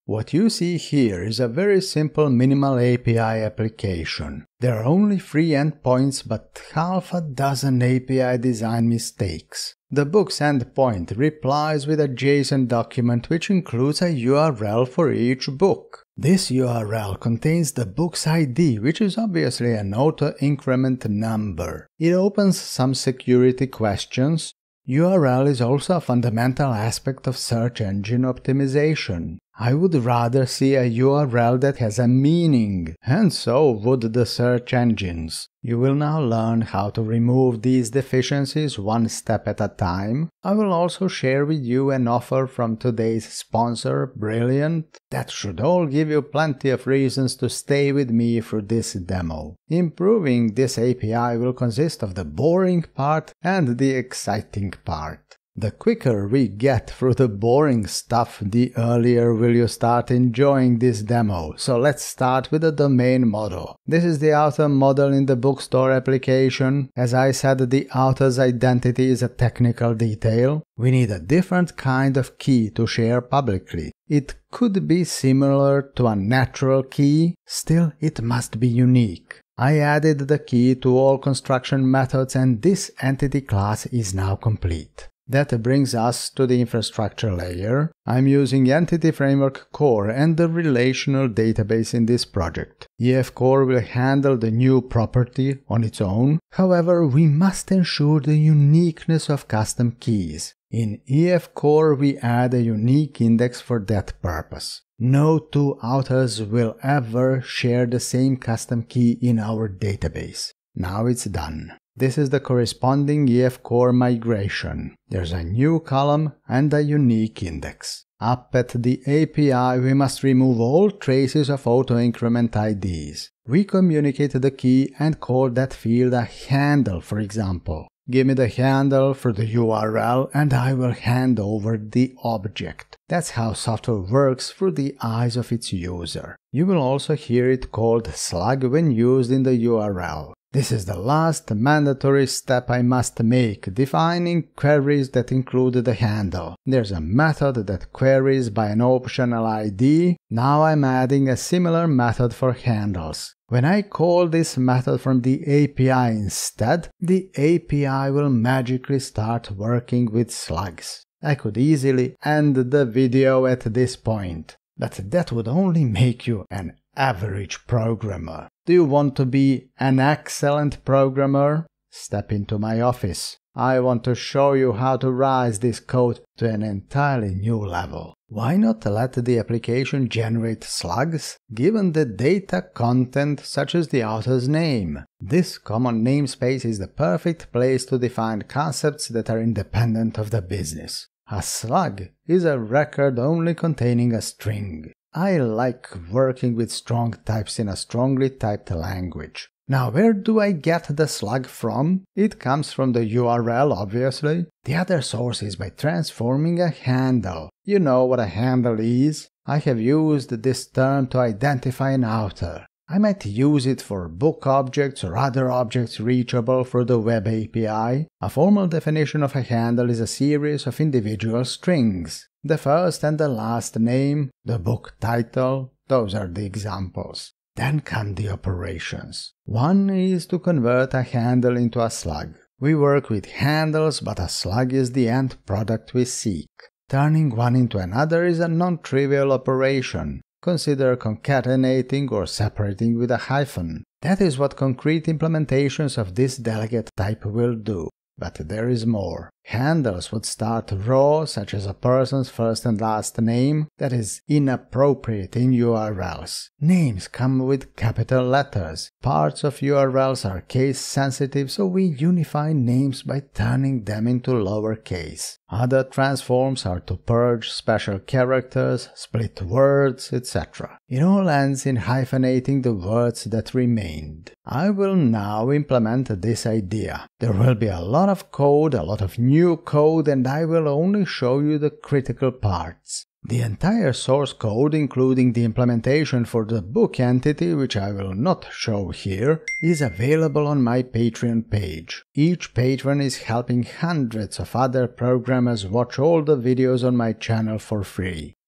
What you see here is a very simple minimal API application. There are only 3 endpoints but half a dozen API design mistakes. The book's endpoint replies with a JSON document which includes a URL for each book. This URL contains the book's ID, which is obviously an auto-increment number. It opens some security questions. URL is also a fundamental aspect of search engine optimization. I would rather see a URL that has a meaning, and so would the search engines. You will now learn how to remove these deficiencies one step at a time. I will also share with you an offer from today's sponsor, Brilliant, that should all give you plenty of reasons to stay with me through this demo. Improving this API will consist of the boring part and the exciting part. The quicker we get through the boring stuff, the earlier will you start enjoying this demo. So let's start with the domain model. This is the author model in the bookstore application. As I said, the author's identity is a technical detail. We need a different kind of key to share publicly. It could be similar to a natural key, still it must be unique. I added the key to all construction methods and this entity class is now complete. That brings us to the infrastructure layer. I'm using Entity Framework Core and the relational database in this project. EF Core will handle the new property on its own. However, we must ensure the uniqueness of custom keys. In EF Core, we add a unique index for that purpose. No two authors will ever share the same custom key in our database. Now it's done. This is the corresponding EF Core migration. There's a new column and a unique index. Up at the API, we must remove all traces of auto-increment IDs. We communicate the key and call that field a handle, for example. Give me the handle for the URL and I will hand over the object. That's how software works through the eyes of its user. You will also hear it called slug when used in the URL. This is the last mandatory step I must make, defining queries that include the handle. There's a method that queries by an optional ID. Now I'm adding a similar method for handles. When I call this method from the API instead, the API will magically start working with slugs. I could easily end the video at this point, but that would only make you an average programmer. Do you want to be an excellent programmer? Step into my office. I want to show you how to rise this code to an entirely new level. Why not let the application generate slugs, given the data content such as the author's name? This common namespace is the perfect place to define concepts that are independent of the business. A slug is a record only containing a string. I like working with strong types in a strongly typed language. Now, where do I get the slug from? It comes from the URL, obviously. The other source is by transforming a handle. You know what a handle is? I have used this term to identify an author. I might use it for book objects or other objects reachable through the web API. A formal definition of a handle is a series of individual strings. The first and the last name, the book title, those are the examples. Then come the operations. One is to convert a handle into a slug. We work with handles, but a slug is the end product we seek. Turning one into another is a non-trivial operation. Consider concatenating or separating with a hyphen. That is what concrete implementations of this delegate type will do. But there is more. Handles would start raw, such as a person's first and last name, that is inappropriate in URLs. Names come with capital letters. Parts of URLs are case sensitive, so we unify names by turning them into lowercase. Other transforms are to purge special characters, split words, etc. It all ends in hyphenating the words that remained. I will now implement this idea. There will be a lot of code, a lot of new code, and I will only show you the critical parts. The entire source code, including the implementation for the book entity, which I will not show here, is available on my Patreon page. Each patron is helping hundreds of other programmers watch all the videos on my channel for free.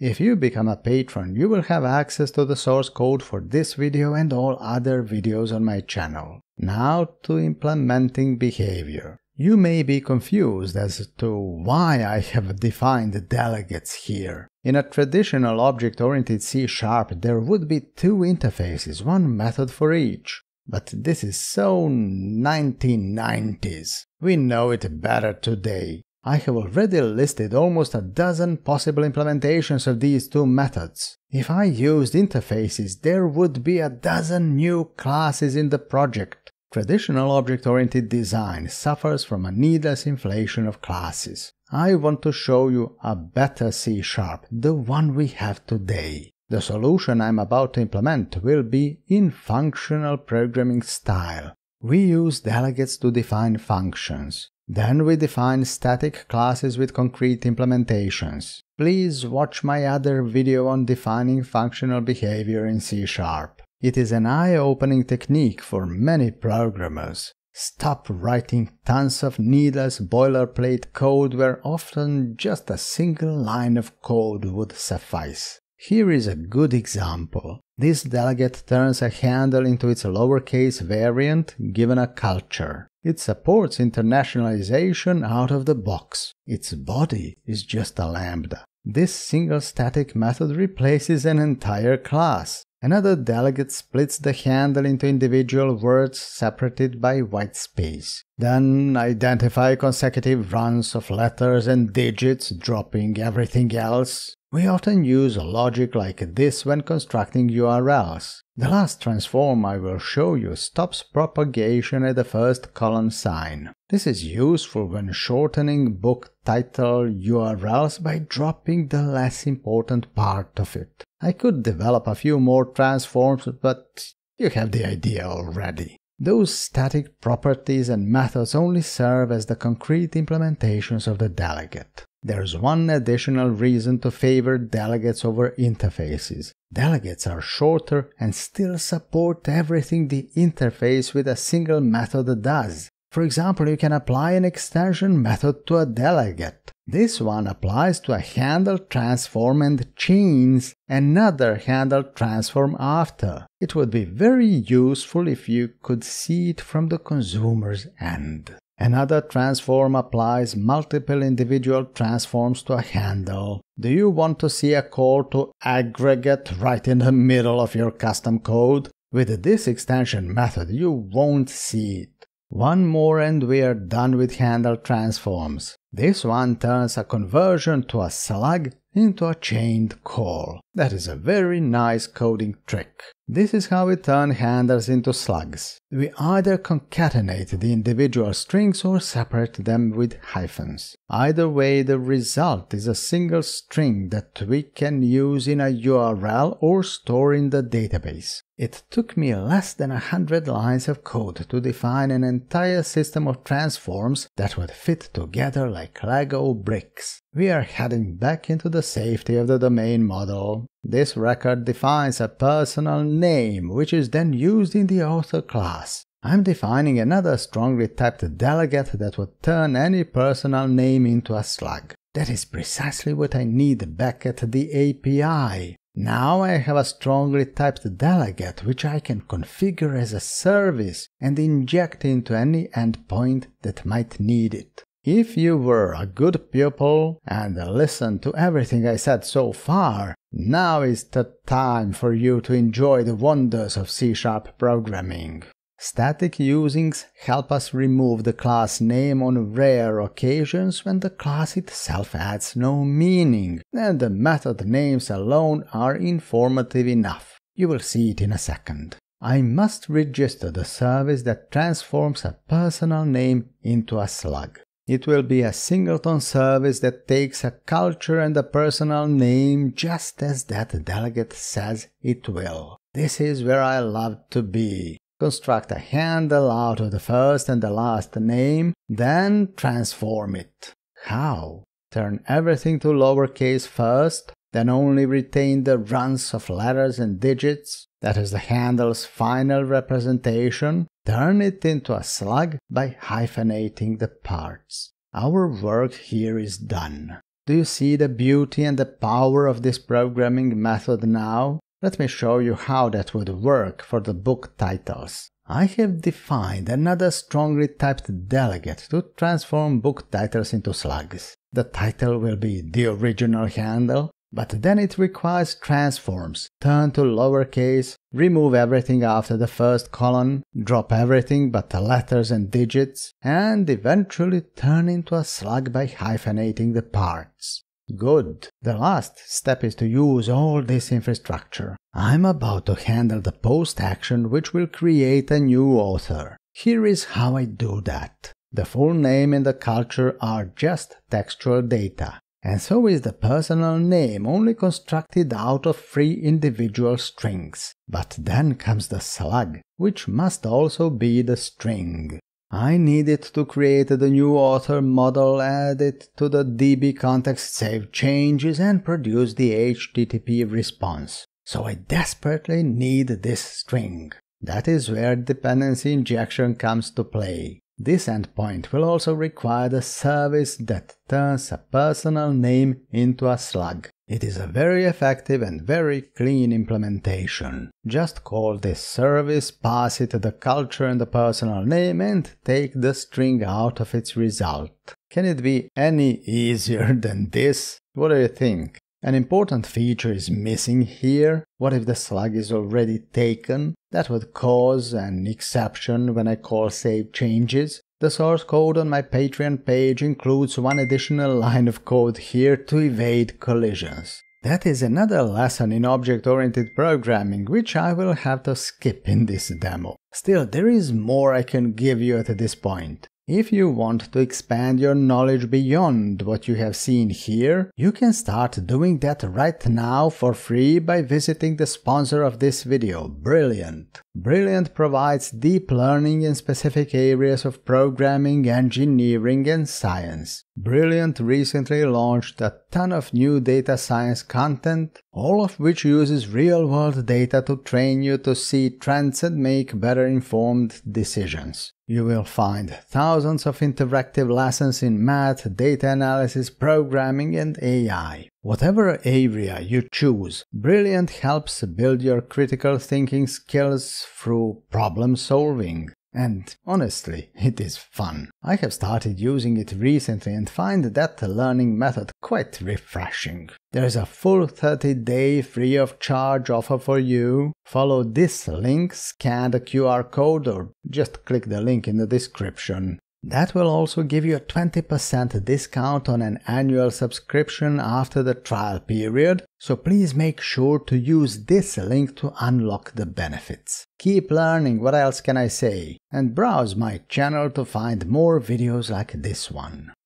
If you become a patron, you will have access to the source code for this video and all other videos on my channel. Now to implementing behavior. You may be confused as to why I have defined delegates here. In a traditional object-oriented C# there would be two interfaces, one method for each. But this is so 1990s. We know it better today. I have already listed almost a dozen possible implementations of these two methods. If I used interfaces, there would be a dozen new classes in the project. Traditional object-oriented design suffers from a needless inflation of classes. I want to show you a better C#, the one we have today. The solution I'm about to implement will be in functional programming style. We use delegates to define functions. Then we define static classes with concrete implementations. Please watch my other video on defining functional behavior in C#. It is an eye-opening technique for many programmers. Stop writing tons of needless boilerplate code where often just a single line of code would suffice. Here is a good example. This delegate turns a handle into its lowercase variant given a culture. It supports internationalization out of the box. Its body is just a lambda. This single static method replaces an entire class. Another delegate splits the handle into individual words separated by white space. Then identify consecutive runs of letters and digits, dropping everything else. We often use logic like this when constructing URLs. The last transform I will show you stops propagation at the first colon sign. This is useful when shortening book title URLs by dropping the less important part of it. I could develop a few more transforms, but you have the idea already. Those static properties and methods only serve as the concrete implementations of the delegate. There's one additional reason to favor delegates over interfaces. Delegates are shorter and still support everything the interface with a single method does. For example, you can apply an extension method to a delegate. This one applies to a handle transform and chains another handle transform after. It would be very useful if you could see it from the consumer's end. Another transform applies multiple individual transforms to a handle. Do you want to see a call to aggregate right in the middle of your custom code? With this extension method, you won't see it. One more and we are done with handle transforms. This one turns a conversion to a slug into a chained call. That is a very nice coding trick. This is how we turn handles into slugs. We either concatenate the individual strings or separate them with hyphens. Either way, the result is a single string that we can use in a URL or store in the database. It took me less than 100 lines of code to define an entire system of transforms that would fit together like Lego bricks. We are heading back into the safety of the domain model. This record defines a personal name, which is then used in the author class. I'm defining another strongly typed delegate that would turn any personal name into a slug. That is precisely what I need back at the API. Now I have a strongly typed delegate which I can configure as a service and inject into any endpoint that might need it. If you were a good pupil and listened to everything I said so far, now is the time for you to enjoy the wonders of C# programming. Static usings help us remove the class name on rare occasions when the class itself adds no meaning, and the method names alone are informative enough. You will see it in a second. I must register the service that transforms a personal name into a slug. It will be a singleton service that takes a culture and a personal name just as that delegate says it will. This is where I love to be. Construct a handle out of the first and the last name, then transform it. How? Turn everything to lowercase first, then only retain the runs of letters and digits, that is the handle's final representation, turn it into a slug by hyphenating the parts. Our work here is done. Do you see the beauty and the power of this programming method now? Let me show you how that would work for the book titles. I have defined another strongly typed delegate to transform book titles into slugs. The title will be the original handle, but then it requires transforms, turn to lowercase, remove everything after the first colon, drop everything but the letters and digits, and eventually turn into a slug by hyphenating the parts. Good. The last step is to use all this infrastructure. I'm about to handle the post action which will create a new author. Here is how I do that. The full name and the culture are just textual data. And so is the personal name, only constructed out of 3 individual strings. But then comes the slug, which must also be the string. I needed to create the new author model, add it to the DB context, save changes, and produce the HTTP response. So I desperately need this string. That is where dependency injection comes to play. This endpoint will also require the service that turns a personal name into a slug. It is a very effective and very clean implementation. Just call this service, pass it the culture and the personal name, and take the string out of its result. Can it be any easier than this? What do you think? An important feature is missing here. What if the slug is already taken? That would cause an exception when I call save changes. The source code on my Patreon page includes one additional line of code here to evade collisions. That is another lesson in object-oriented programming, which I will have to skip in this demo. Still, there is more I can give you at this point. If you want to expand your knowledge beyond what you have seen here, you can start doing that right now for free by visiting the sponsor of this video, Brilliant. Brilliant provides deep learning in specific areas of programming, engineering, and science. Brilliant recently launched a ton of new data science content, all of which uses real-world data to train you to see trends and make better informed decisions. You will find thousands of interactive lessons in math, data analysis, programming, and AI. Whatever area you choose, Brilliant helps build your critical thinking skills through problem solving. And honestly, it is fun. I have started using it recently and find that learning method quite refreshing. There is a full 30-day free of charge offer for you. Follow this link, scan the QR code, or just click the link in the description. That will also give you a 20% discount on an annual subscription after the trial period, so please make sure to use this link to unlock the benefits. Keep learning, what else can I say? And browse my channel to find more videos like this one.